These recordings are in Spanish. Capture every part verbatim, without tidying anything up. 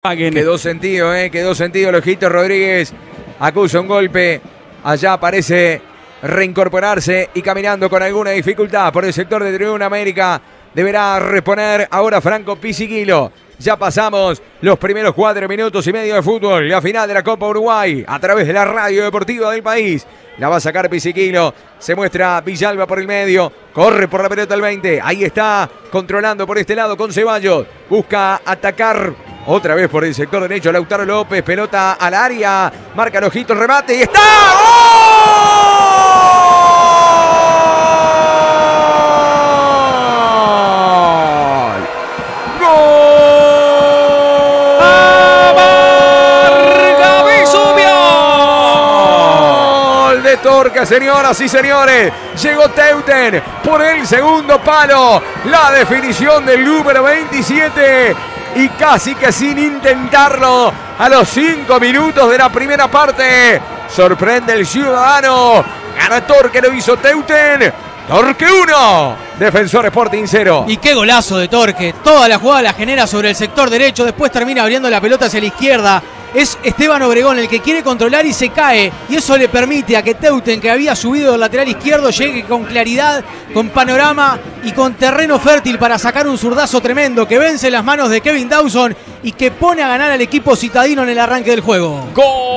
Quedó sentido, eh, quedó sentido. Lojito Rodríguez acusa un golpe. Allá parece reincorporarse y caminando con alguna dificultad por el sector de Tribuna América. Deberá reponer ahora Franco Pisiquilo. Ya pasamos los primeros cuatro minutos y medio de fútbol. La final de la Copa Uruguay a través de la radio deportiva del país. La va a sacar Pisiquilo. Se muestra Villalba por el medio. Corre por la pelota al veinte. Ahí está controlando por este lado con Ceballos. Busca atacar otra vez por el sector derecho. Lautaro López. Pelota al área. Marca el ojito el remate. Y está. ¡Gol! Torque, señoras y señores, llegó Teuten por el segundo palo, la definición del número veintisiete y casi que sin intentarlo, a los cinco minutos de la primera parte, sorprende el Ciudadano, gana Torque, lo hizo Teuten, Torque uno, Defensor Sporting cero. Y qué golazo de Torque, toda la jugada la genera sobre el sector derecho, después termina abriendo la pelota hacia la izquierda. Es Esteban Obregón el que quiere controlar y se cae. Y eso le permite a que Teuten, que había subido del lateral izquierdo, llegue con claridad, con panorama y con terreno fértil para sacar un zurdazo tremendo que vence las manos de Kevin Dawson y que pone a ganar al equipo citadino en el arranque del juego.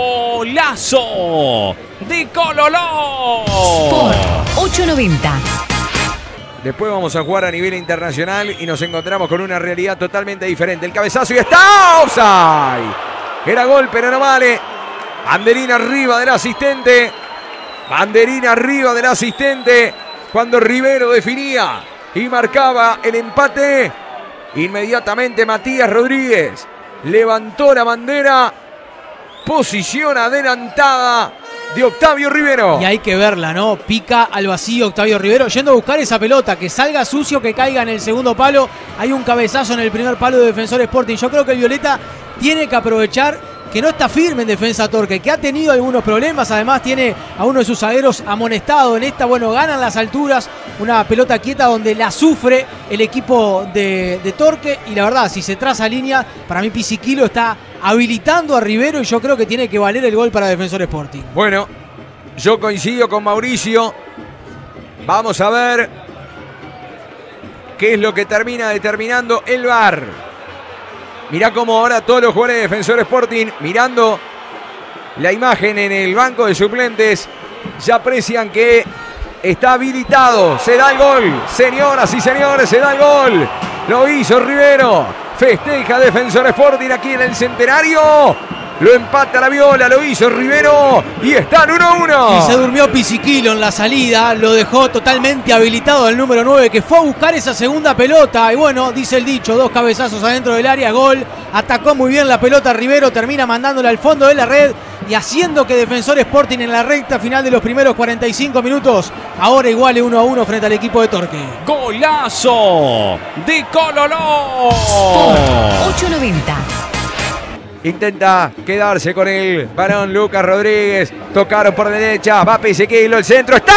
¡Golazo de Cololó! Sport ocho noventa. Después vamos a jugar a nivel internacional y nos encontramos con una realidad totalmente diferente. El cabezazo y está offside. Era gol, pero no vale. Banderina arriba del asistente. Banderina arriba del asistente. Cuando Rivero definía y marcaba el empate, inmediatamente Matías Rodríguez levantó la bandera. Posición adelantada de Octavio Rivero. Y hay que verla, ¿no? Pica al vacío Octavio Rivero, yendo a buscar esa pelota, que salga sucio, que caiga en el segundo palo. Hay un cabezazo en el primer palo de Defensor Sporting. Yo creo que el Violeta tiene que aprovechar que no está firme en defensa Torque, que ha tenido algunos problemas, además tiene a uno de sus zagueros amonestado en esta, bueno, ganan las alturas, una pelota quieta donde la sufre el equipo de, de Torque, y la verdad, si se traza línea, para mí Pisiquilo está habilitando a Rivero y yo creo que tiene que valer el gol para Defensor Sporting. Bueno, yo coincido con Mauricio, vamos a ver qué es lo que termina determinando el V A R. Mirá cómo ahora todos los jugadores de Defensor Sporting, mirando la imagen en el banco de suplentes, ya aprecian que está habilitado. Se da el gol, señoras y señores, se da el gol. Lo hizo Rivero. Festeja Defensor Sporting aquí en el Centenario. Lo empata la Viola, lo hizo Rivero y están uno a uno. Y se durmió Pisiquilo en la salida, lo dejó totalmente habilitado el número nueve, que fue a buscar esa segunda pelota. Y bueno, dice el dicho, dos cabezazos adentro del área, gol. Atacó muy bien la pelota Rivero, termina mandándola al fondo de la red y haciendo que Defensor Sporting en la recta final de los primeros cuarenta y cinco minutos ahora iguale uno a uno frente al equipo de Torque. ¡Golazo de Cololó! Sport ocho noventa. Intenta quedarse con el varón Lucas Rodríguez. Tocaron por derecha. Va Pisiquilo. El centro está.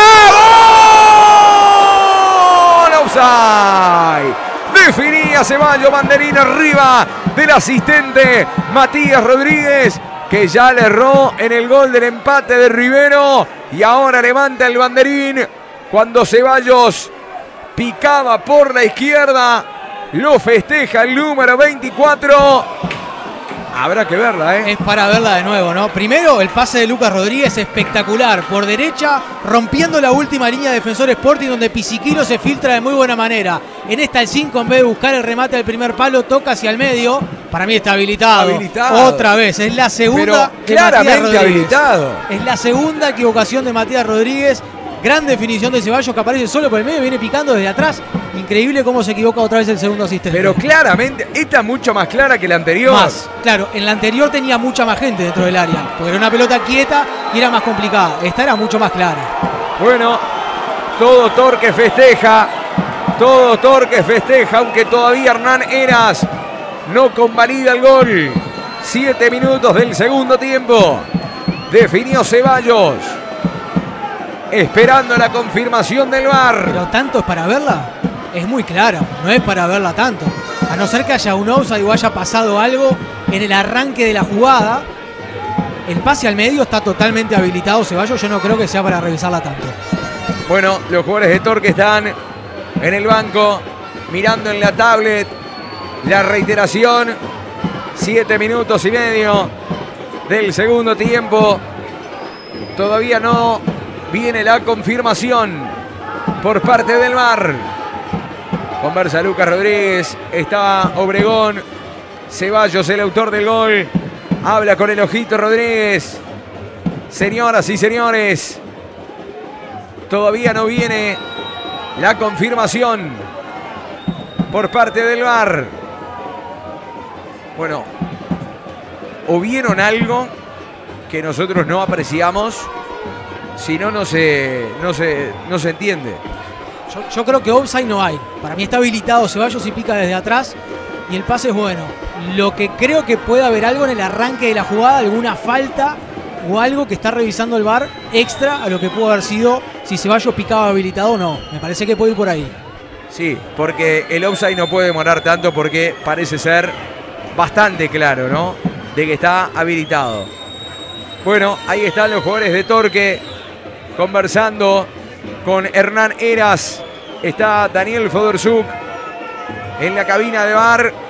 ¡Gol! ¡Offside! Definía Ceballos. Banderina arriba del asistente Matías Rodríguez, que ya le erró en el gol del empate de Rivero. Y ahora levanta el banderín cuando Ceballos picaba por la izquierda. Lo festeja el número veinticuatro. Habrá que verla, ¿eh? Es para verla de nuevo, ¿no? Primero, el pase de Lucas Rodríguez espectacular. Por derecha, rompiendo la última línea de Defensor Sporting, donde Pisiquilo se filtra de muy buena manera. En esta, el cinco, en vez de buscar el remate del primer palo, toca hacia el medio. Para mí está habilitado. Habilitado. Otra vez. Es la segunda Pero de claramente Matías Rodríguez. habilitado. Es la segunda equivocación de Matías Rodríguez. Gran definición de Ceballos, que aparece solo por el medio, viene picando desde atrás. Increíble cómo se equivoca otra vez el segundo asistente. Pero claramente, esta es mucho más clara que la anterior. Más, claro, en la anterior tenía mucha más gente dentro del área, porque era una pelota quieta y era más complicada. Esta era mucho más clara. Bueno, todo Torque festeja. Todo Torque festeja, aunque todavía Hernán Heras no convalida el gol. Siete minutos del segundo tiempo. Definió Ceballos, esperando la confirmación del V A R. Pero tanto es para verla, es muy clara, no es para verla tanto. no ser que haya un offside o haya pasado algo en el arranque de la jugada, el pase al medio está totalmente habilitado Ceballos. Yo no creo que sea para revisarla tanto. Bueno, los jugadores de Torque están en el banco, mirando en la tablet la reiteración. Siete minutos y medio del segundo tiempo. Todavía no viene la confirmación por parte del V A R. Conversa Lucas Rodríguez, está Obregón, Ceballos, el autor del gol, habla con el ojito Rodríguez. Señoras y señores, todavía no viene la confirmación por parte del V A R. Bueno, o vieron algo que nosotros no apreciamos, si no, no se, no se, no se entiende. Yo, yo creo que offside no hay. Para mí está habilitado Ceballos y pica desde atrás y el pase es bueno. Lo que creo que puede haber algo en el arranque de la jugada, alguna falta o algo que está revisando el V A R extra a lo que pudo haber sido si Ceballos picaba habilitado o no. Me parece que puede ir por ahí. Sí, porque el offside no puede demorar tanto porque parece ser bastante claro, ¿no? De que está habilitado. Bueno, ahí están los jugadores de Torque conversando con Hernán Heras. Está Daniel Fodorsuk en la cabina de V A R.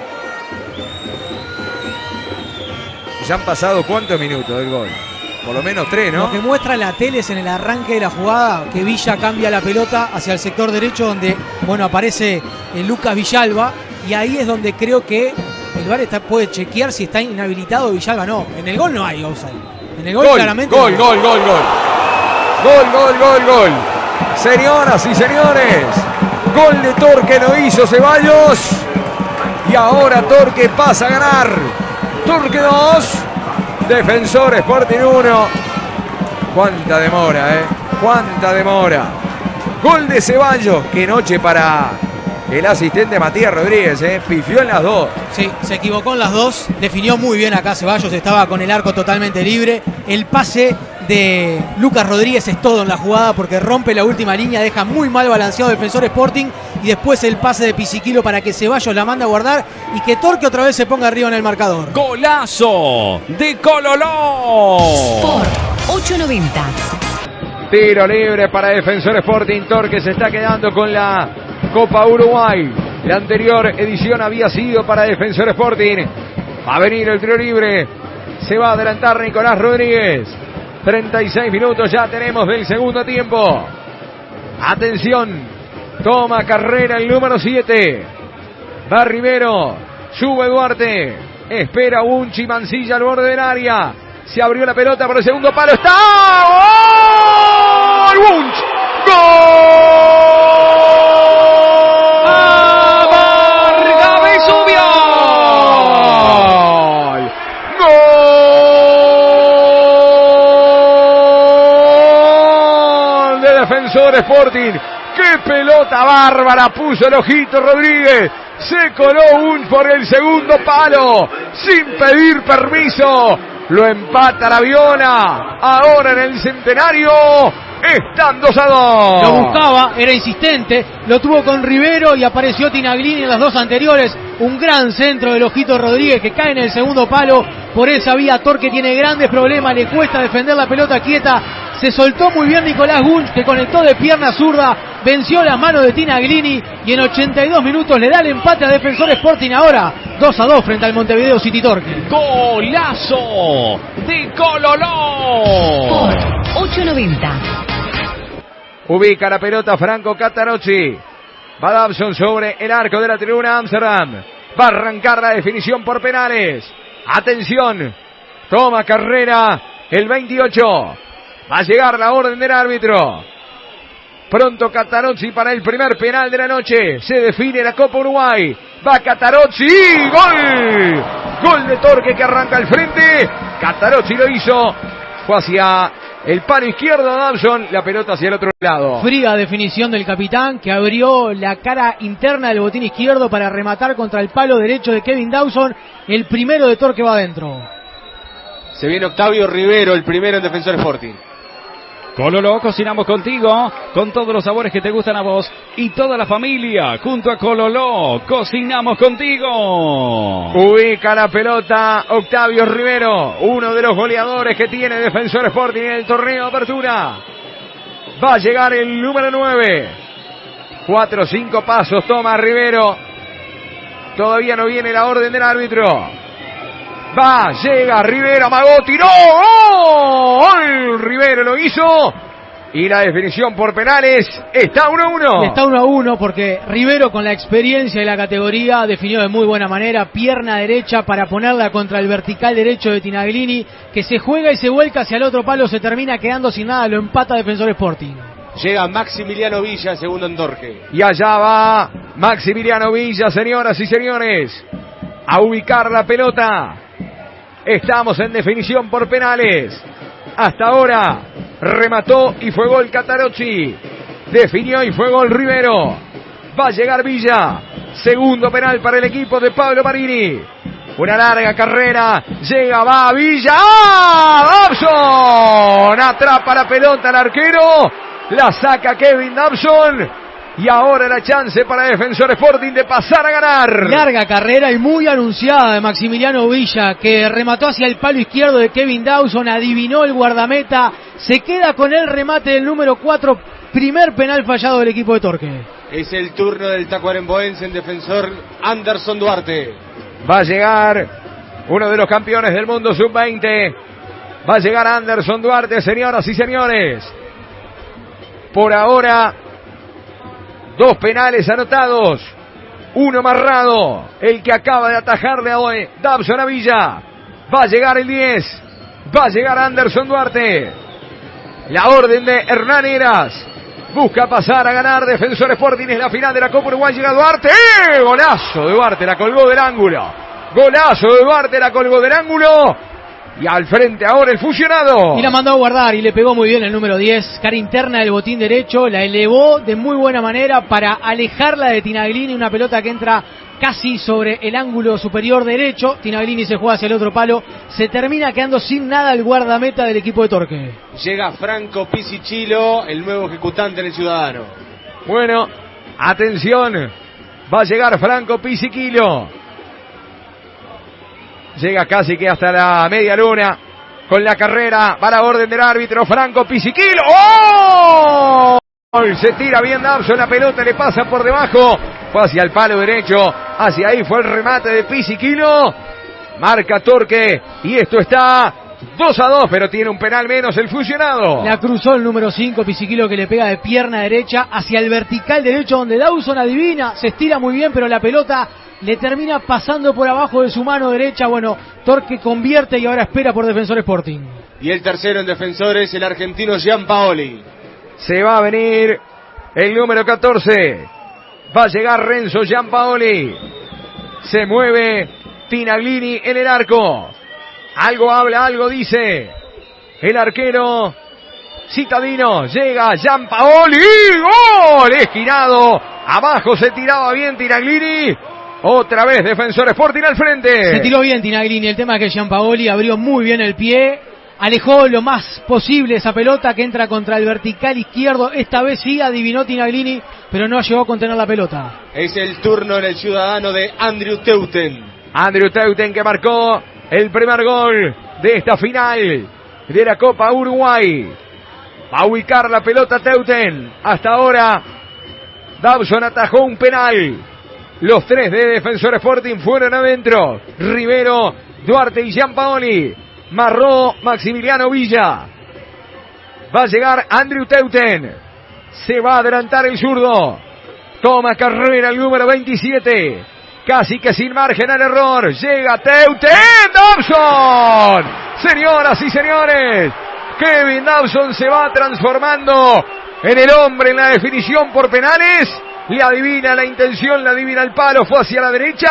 Ya han pasado ¿cuántos minutos del gol? Por lo menos tres, ¿no? Lo que muestra la tele es en el arranque de la jugada que Villa cambia la pelota hacia el sector derecho donde, bueno, aparece el Lucas Villalba y ahí es donde creo que el V A R está, puede chequear si está inhabilitado Villalba. No, en el gol no hay offside. En el gol, gol claramente gol, no. gol, gol, gol. Gol, gol, gol, gol. Señoras y señores, gol de Torque lo hizo Ceballos. Y ahora Torque pasa a ganar. Torque dos, Defensor Sporting uno. Cuánta demora, ¿eh? Cuánta demora. Gol de Ceballos. Qué noche para el asistente Matías Rodríguez, ¿eh? Pifió en las dos. Sí, se equivocó en las dos. Definió muy bien acá Ceballos. Estaba con el arco totalmente libre. El pase de Lucas Rodríguez es todo en la jugada porque rompe la última línea, deja muy mal balanceado Defensor Sporting y después el pase de Pisiquilo para que Ceballos la manda a guardar y que Torque otra vez se ponga arriba en el marcador. Golazo de Cololó. Sport ochocientos noventa. Tiro libre para Defensor Sporting. Torque se está quedando con la Copa Uruguay. La anterior edición había sido para Defensor Sporting. Va a venir el tiro libre. Se va a adelantar Nicolás Rodríguez. treinta y seis minutos ya tenemos del segundo tiempo. Atención. Toma carrera el número siete. Va Rivero. Sube Duarte. Espera Unchi. Mancilla al borde del área. Se abrió la pelota por el segundo palo. ¡Está! ¡Gol! ¡Unch! ¡Gol! Defensor Sporting, qué pelota bárbara puso el ojito Rodríguez, se coló un por el segundo palo, sin pedir permiso, lo empata la Viona, ahora en el Centenario, están dos a dos. Lo buscaba, era insistente, lo tuvo con Rivero y apareció Tinaglini en las dos anteriores, un gran centro del ojito Rodríguez que cae en el segundo palo, por esa vía Torque tiene grandes problemas, le cuesta defender la pelota quieta. Se soltó muy bien Nicolás Gunch, que conectó de pierna zurda, venció la mano de Tinaglini y en ochenta y dos minutos le da el empate a Defensor Sporting. Ahora dos a dos frente al Montevideo City Torque. Golazo de Cololó. Sport ochocientos noventa. Ubica la pelota Franco Catarocci. Va Dabson sobre el arco de la tribuna Amsterdam. Va a arrancar la definición por penales. Atención. Toma carrera el veintiocho. Va a llegar la orden del árbitro. Pronto Catarocci para el primer penal de la noche. Se define la Copa Uruguay. Va Catarocci. ¡Gol! Gol de Torque que arranca al frente. Catarocci lo hizo. Fue hacia el palo izquierdo de Dabson. La pelota hacia el otro lado. Fría definición del capitán que abrió la cara interna del botín izquierdo para rematar contra el palo derecho de Kevin Dawson. El primero de Torque va adentro. Se viene Octavio Rivero, el primero en Defensor Sporting. Cololó, cocinamos contigo, con todos los sabores que te gustan a vos y toda la familia. Junto a Cololó, cocinamos contigo. Ubica la pelota Octavio Rivero, uno de los goleadores que tiene Defensor Sporting en el torneo de apertura. Va a llegar el número nueve. Cuatro o cinco pasos toma Rivero. Todavía no viene la orden del árbitro. Va, llega Rivero, amagó, tiró. ¡Gol! Rivero lo hizo. Y la definición por penales está uno a uno. Está uno a uno porque Rivero, con la experiencia y la categoría, definió de muy buena manera. Pierna derecha para ponerla contra el vertical derecho de Tinaglini, que se juega y se vuelca hacia el otro palo, se termina quedando sin nada, lo empata Defensor Sporting. Llega Maximiliano Villa, segundo en Torque. Y allá va Maximiliano Villa, señoras y señores, a ubicar la pelota. Estamos en definición por penales. Hasta ahora remató y fue gol Catarocci. Definió y fue gol Rivero. Va a llegar Villa. Segundo penal para el equipo de Pablo Marini. Una larga carrera. Llega, va Villa. ¡Ah! Dobson. Atrapa la pelota al arquero. La saca Kevin Dobson. Y ahora la chance para Defensor Sporting de pasar a ganar. Larga carrera y muy anunciada de Maximiliano Villa, que remató hacia el palo izquierdo de Kevin Dawson, adivinó el guardameta, se queda con el remate del número cuatro, primer penal fallado del equipo de Torque. Es el turno del tacuarembóense en Defensor, Anderson Duarte. Va a llegar uno de los campeones del mundo sub veinte. Va a llegar Anderson Duarte, señoras y señores. Por ahora, dos penales anotados, uno amarrado, el que acaba de atajarle hoy Dobson a Villa. Va a llegar el diez, va a llegar Anderson Duarte. La orden de Hernán Heras, busca pasar a ganar Defensor Sporting, es la final de la Copa Uruguay. Llega Duarte, ¡eh! Golazo de Duarte, la colgó del ángulo. Golazo de Duarte, la colgó del ángulo. Y al frente ahora el fusionado. Y la mandó a guardar y le pegó muy bien el número diez. Cara interna del botín derecho. La elevó de muy buena manera para alejarla de Tinaglini. Una pelota que entra casi sobre el ángulo superior derecho. Tinaglini se juega hacia el otro palo. Se termina quedando sin nada el guardameta del equipo de Torque. Llega Franco Pisicillo, el nuevo ejecutante en el Ciudadano. Bueno, atención. Va a llegar Franco Pisicillo. Llega casi que hasta la media luna con la carrera. Va a la orden del árbitro Franco Pisicillo. ¡Oh! Se tira bien Dobson, la pelota le pasa por debajo. Fue hacia el palo derecho. Hacia ahí fue el remate de Pisicillo. Marca Torque. Y esto está dos a dos, pero tiene un penal menos el fusionado. La cruzó el número cinco, Pisicillo, que le pega de pierna derecha hacia el vertical derecho, donde Dawson adivina. Se estira muy bien, pero la pelota le termina pasando por abajo de su mano derecha. Bueno, Torque convierte y ahora espera por Defensor Sporting. Y el tercero en Defensores, el argentino Gianpaoli. Se va a venir el número catorce. Va a llegar Renzo Gianpaoli. Se mueve Tinaglini en el arco. Algo habla, algo dice el arquero citadino. Llega Gianpaoli. ¡Gol! Esquinado. Abajo se tiraba bien Tinaglini. Otra vez Defensor Sporting al frente. Se tiró bien Tinaglini. El tema es que Gianpaoli abrió muy bien el pie. Alejó lo más posible esa pelota que entra contra el vertical izquierdo. Esta vez sí adivinó Tinaglini, pero no llegó a contener la pelota. Es el turno en el Ciudadano de Andrew Teuten. Andrew Teuten, que marcó el primer gol de esta final de la Copa Uruguay. Va a ubicar la pelota Teuten. Hasta ahora Dawson atajó un penal. Los tres de Defensor Sporting fueron adentro. Rivero, Duarte y Gianpaoli. Marró Maximiliano Villa. Va a llegar Andrew Teuten. Se va a adelantar el zurdo. Toma carrera el número veintisiete. Casi que sin margen al error. Llega Teuten. Dobson. Señoras y señores, Kevin Dobson se va transformando en el hombre en la definición por penales. Le adivina la intención, le adivina el palo. Fue hacia la derecha.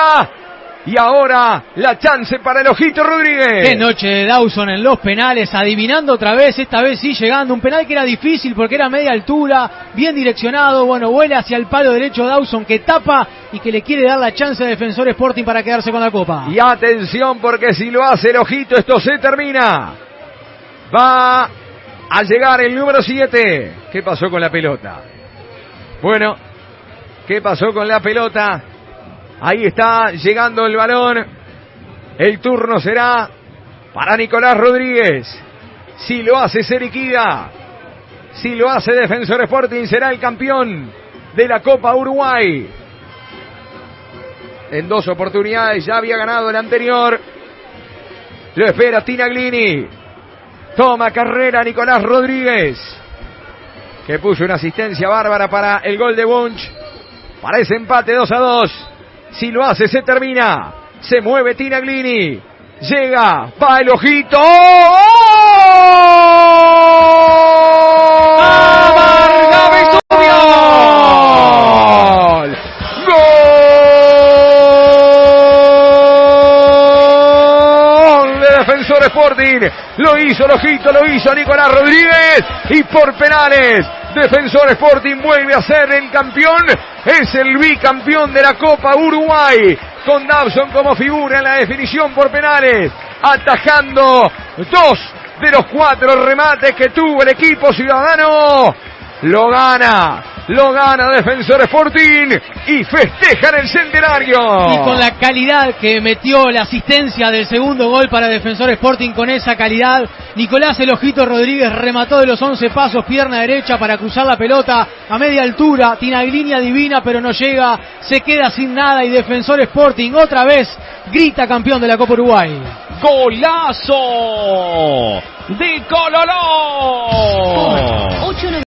Y ahora la chance para el Ojito Rodríguez. Qué noche de Dawson en los penales, adivinando otra vez, esta vez sí llegando. Un penal que era difícil porque era media altura, bien direccionado. Bueno, vuela hacia el palo derecho Dawson, que tapa y que le quiere dar la chance a Defensor Sporting para quedarse con la copa. Y atención, porque si lo hace el Ojito, esto se termina. Va a llegar el número siete. ¿Qué pasó con la pelota? Bueno, ¿qué pasó con la pelota? Ahí está llegando el balón. El turno será para Nicolás Rodríguez. Si lo hace, se liquida. Si lo hace Defensor Sporting, será el campeón de la Copa Uruguay. En dos oportunidades ya había ganado el anterior. Lo espera Tinaglini. Toma carrera Nicolás Rodríguez, que puso una asistencia bárbara para el gol de Bunch. Para ese empate dos a dos. Si lo hace, se termina. Se mueve Tinaglini. Llega, va el ojito. ¡Oh! ¡Amarga Vesubio! ¡Gol! De Defensor Sporting. Lo hizo el ojito, lo hizo Nicolás Rodríguez. Y por penales, Defensor Sporting vuelve a ser el campeón. Es el bicampeón de la Copa Uruguay, con Dabson como figura en la definición por penales, atajando dos de los cuatro remates que tuvo el equipo ciudadano. Lo gana, lo gana Defensor Sporting y festeja en el centenario. Y con la calidad que metió la asistencia del segundo gol para Defensor Sporting, con esa calidad, Nicolás El Ojito Rodríguez remató de los once pasos, pierna derecha para cruzar la pelota a media altura. Tinaglini adivina, pero no llega, se queda sin nada y Defensor Sporting otra vez grita campeón de la Copa Uruguay. ¡Golazo de Cololó!